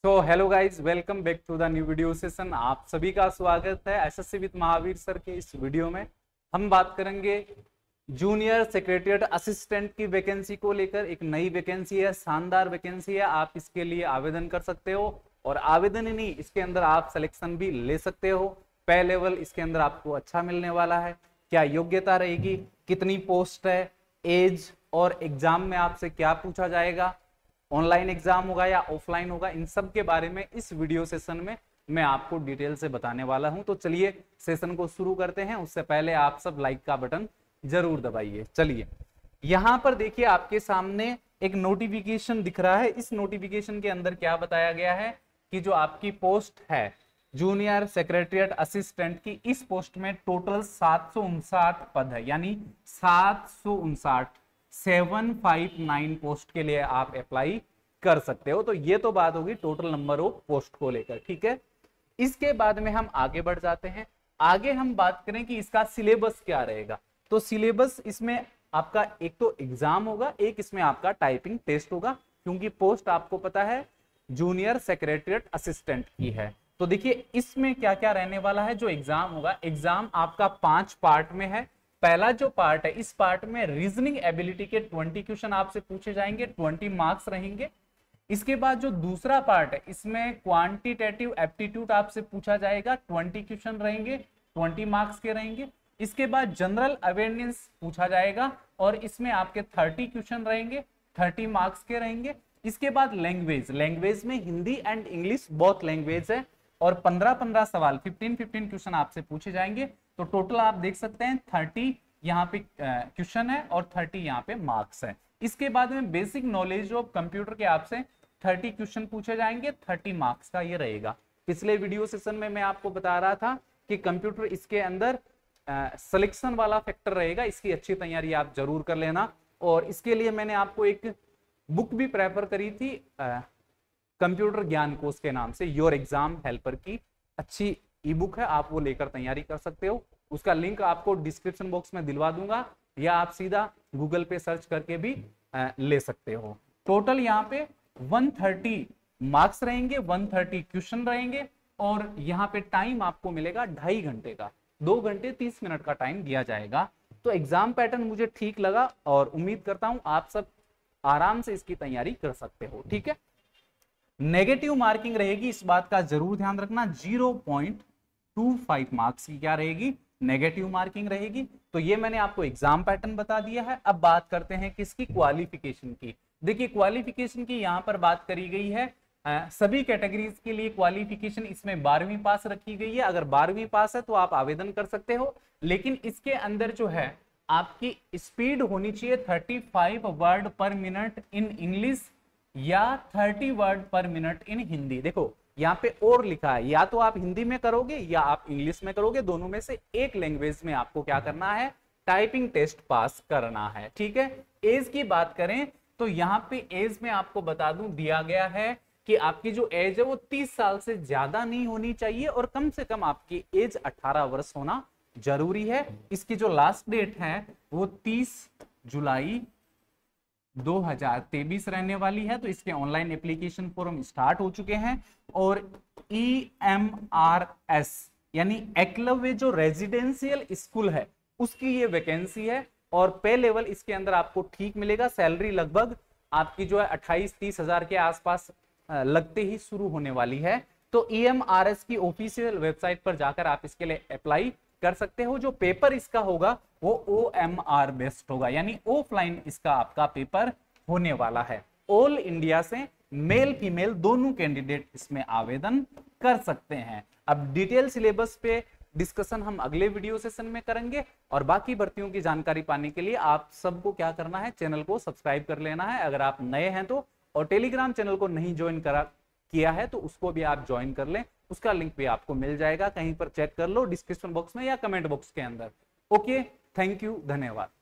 तो hello guys, welcome back to the new video session. आप सभी का स्वागत है एसएससी विद महावीर सर के इस वीडियो में। हम बात करेंगे जूनियर सेक्रेटरीट असिस्टेंट की वैकेंसी को लेकर। एक नई वैकेंसी है, शानदार वैकेंसी है। आप इसके लिए आवेदन कर सकते हो और आवेदन ही नहीं, इसके अंदर आप सिलेक्शन भी ले सकते हो। पे लेवल इसके अंदर आपको अच्छा मिलने वाला है। क्या योग्यता रहेगी, कितनी पोस्ट है, एज और एग्जाम में आपसे क्या पूछा जाएगा, ऑनलाइन एग्जाम होगा या ऑफलाइन होगा, इन सब के बारे में इस वीडियो सेशन में मैं आपको डिटेल से बताने वाला हूं। तो चलिए सेशन को शुरू करते हैं। उससे पहले आप सब लाइक का बटन जरूर दबाइए। चलिए यहां पर देखिए, आपके सामने एक नोटिफिकेशन दिख रहा है। इस नोटिफिकेशन के अंदर क्या बताया गया है कि जो आपकी पोस्ट है जूनियर सेक्रेटरीट असिस्टेंट की, इस पोस्ट में टोटल 759 पद है, यानी 759 पोस्ट के लिए आप अप्लाई कर सकते हो। तो ये तो बात होगी टोटल नंबर ऑफ पोस्ट को लेकर, ठीक है। इसके बाद में हम आगे बढ़ जाते हैं। आगे हम बात करें कि इसका सिलेबस क्या रहेगा। तो सिलेबस इसमें आपका एक तो एग्जाम होगा, एक इसमें आपका टाइपिंग टेस्ट होगा, क्योंकि पोस्ट आपको पता है जूनियर सेक्रेटरीट असिस्टेंट की है। तो देखिए इसमें क्या क्या रहने वाला है। जो एग्जाम होगा, एग्जाम आपका 5 पार्ट में है। पहला जो पार्ट है, इस पार्ट में रीजनिंग एबिलिटी के 20 क्वेश्चन आपसे पूछे जाएंगे, 20 मार्क्स रहेंगे। इसके बाद जो दूसरा पार्ट है, इसमें क्वांटिटेटिव एप्टीट्यूड आपसे पूछा जाएगा, 20 क्वेश्चन रहेंगे, 20 मार्क्स के रहेंगे। इसके बाद जनरल अवेयरनेस पूछा जाएगा और इसमें आपके 30 क्वेश्चन रहेंगे, 30 मार्क्स के रहेंगे। इसके बाद लैंग्वेज में Hindi and English both language है और 15-15 सवाल, 15-15 क्वेश्चन आपसे पूछे जाएंगे। तो टोटल आप देख सकते हैं 30 यहाँ पे क्वेश्चन है और 30 यहाँ पे मार्क्स है। इसके बाद में बेसिक नॉलेज ऑफ कंप्यूटर के आपसे 30 क्वेश्चन पूछे जाएंगे, 30 मार्क्स का ये रहेगा। पिछले वीडियो सेशन में मैं आपको बता रहा था कि कंप्यूटर इसके अंदर सिलेक्शन वाला फैक्टर रहेगा। इसकी अच्छी तैयारी आप जरूर कर लेना। और इसके लिए मैंने आपको एक बुक भी प्रेफर करी थी, कंप्यूटर ज्ञान कोश के नाम से, योर एग्जाम हेल्पर की अच्छी ई बुक है, आप वो लेकर तैयारी कर सकते हो। उसका लिंक आपको डिस्क्रिप्शन बॉक्स में दिलवा दूंगा या आप सीधा गूगल पे सर्च करके भी ले सकते हो। टोटल यहाँ पे 130 मार्क्स रहेंगे, 130 क्वेश्चन रहेंगे और यहाँ पे टाइम आपको मिलेगा 2.5 घंटे का, 2 घंटे 30 मिनट का टाइम दिया जाएगा। तो एग्जाम पैटर्न मुझे ठीक लगा और उम्मीद करता हूं आप सब आराम से इसकी तैयारी कर सकते हो, ठीक है। नेगेटिव मार्किंग रहेगी, इस बात का जरूर ध्यान रखना। 0.25 मार्क्स की क्या रहेगी, नेगेटिव मार्किंग रहेगी। तो ये मैंने आपको एग्जाम पैटर्न बता दिया है। अब बात करते हैं किसकी, क्वालिफिकेशन की। देखिए क्वालिफिकेशन की यहां पर बात करी गई है। सभी कैटेगरीज के लिए क्वालिफिकेशन इसमें 12वीं पास रखी गई है। अगर 12वीं पास है तो आप आवेदन कर सकते हो, लेकिन इसके अंदर जो है आपकी स्पीड होनी चाहिए 35 वर्ड पर मिनट इन इंग्लिश या 30 वर्ड पर मिनट इन हिंदी। देखो यहाँ पे और लिखा है, या तो आप हिंदी में करोगे या आप इंग्लिश में करोगे, दोनों में से एक लैंग्वेज में आपको क्या करना है, टाइपिंग टेस्ट पास करना है, ठीक है। एज की बात करें तो यहाँ पे एज में आपको बता दूं दिया गया है कि आपकी जो एज है वो 30 साल से ज्यादा नहीं होनी चाहिए और कम से कम आपकी एज 18 वर्ष होना जरूरी है। इसकी जो लास्ट डेट है वो 30 जुलाई 2023 रहने वाली है। तो इसके ऑनलाइन एप्लीकेशन फॉर्म स्टार्ट हो चुके हैं और EMRS यानी एकलव्य जो रेजिडेंशियल स्कूल है उसकी ये वैकेंसी है और पे लेवल इसके अंदर आपको ठीक मिलेगा। सैलरी लगभग आपकी जो है 28-30 हजार के आसपास लगते ही शुरू होने वाली है। तो EMRS की ऑफिशियल वेबसाइट पर जाकर आप इसके लिए अप्लाई कर सकते हो। जो पेपर इसका होगा वो OMR बेस्ड होगा, यानी ऑफलाइन इसका आपका पेपर होने वाला है। ऑल इंडिया से मेल फीमेल दोनों कैंडिडेट इसमें आवेदन कर सकते हैं। अब डिटेल सिलेबस पे डिस्कशन हम अगले वीडियो सेशन में करेंगे और बाकी भर्तियों की जानकारी पाने के लिए आप सबको क्या करना है, चैनल को सब्सक्राइब कर लेना है अगर आप नए हैं तो, और टेलीग्राम चैनल को नहीं ज्वाइन किया है तो उसको भी आप ज्वाइन कर लें। उसका लिंक भी आपको मिल जाएगा, कहीं पर चेक कर लो डिस्क्रिप्शन बॉक्स में या कमेंट बॉक्स के अंदर। ओके, थैंक यू, धन्यवाद।